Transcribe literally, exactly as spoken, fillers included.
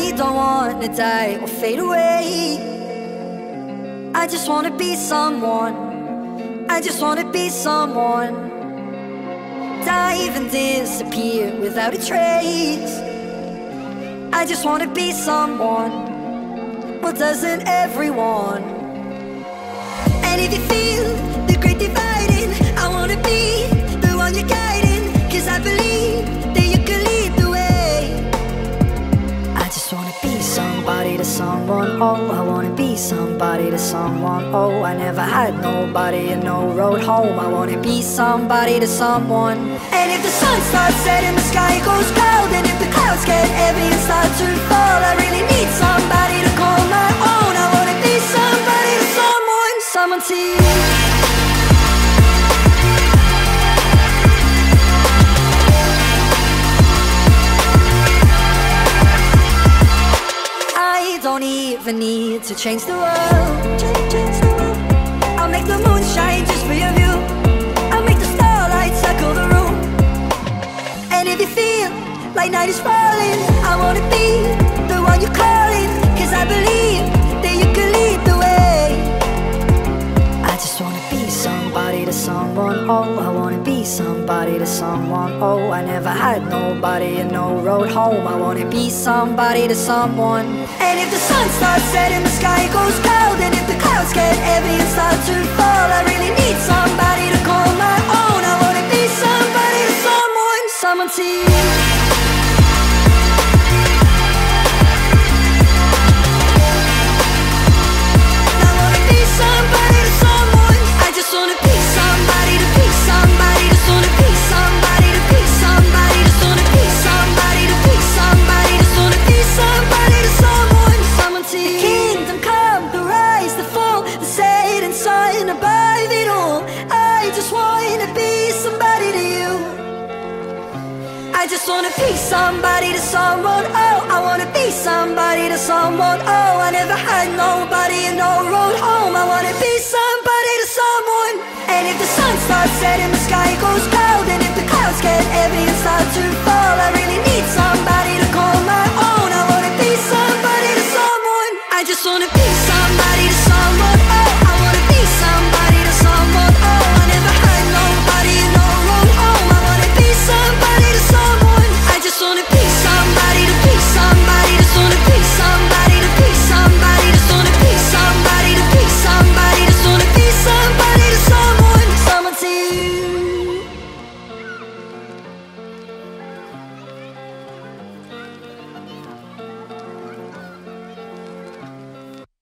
I don't wanna die or fade away. I just wanna be someone. I just wanna be someone. Dive and disappear without a trace. I just wanna be someone. Well, doesn't everyone? And if you feel the great dividing, I wanna be the one you're guiding, 'cause I believe that you can lead the way. I just wanna be somebody to someone. Oh, I wanna be somebody to someone. Oh, I never had nobody and no road home. I wanna be somebody to someone. And if the sun starts setting, the sky goes cloud, and if the clouds get heavy and start to fall, I really need somebody to call my own. I wanna be somebody to someone, someone to you. I don't even need to change the world. I'll make the moon shine just for your view. I'll make the starlight circle the room. And if you feel like night is falling, I wanna be the one you're calling, 'cause I believe that you can lead the way. I just wanna be somebody to someone. Oh, I wanna be somebody to someone. Oh, I never had nobody and no road home. I wanna be somebody to someone. And if the sun starts setting, the sky goes cloud, and if the clouds get heavy and start to fall, I really need somebody to call my own. I wanna be somebody to someone, someone to you. I wanna be somebody to someone. I just wanna be somebody to be somebody. Just wanna be somebody to be somebody. Just wanna be somebody to be somebody. Just wanna be somebody to someone, someone to you. The kingdom come, the rise, the fall, the setting sun above it all. I just wanna be somebody to you. I just wanna be somebody to someone. Oh, I wanna be somebody to someone. Oh, I never had nobody and no road home. I wanna be somebody to someone. And if the sun starts setting, the sky goes cloud, and if the clouds get heavy and start to fall, I really need someone.